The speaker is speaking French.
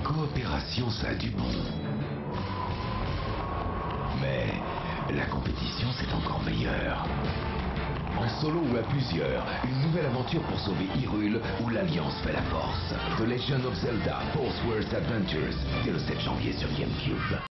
coopération, ça a du bon. Mais la compétition, c'est encore meilleur. En solo ou à plusieurs, une nouvelle aventure pour sauver Hyrule où l'Alliance fait la force. The Legend of Zelda: Force World Adventures, dès le 7 janvier sur GameCube.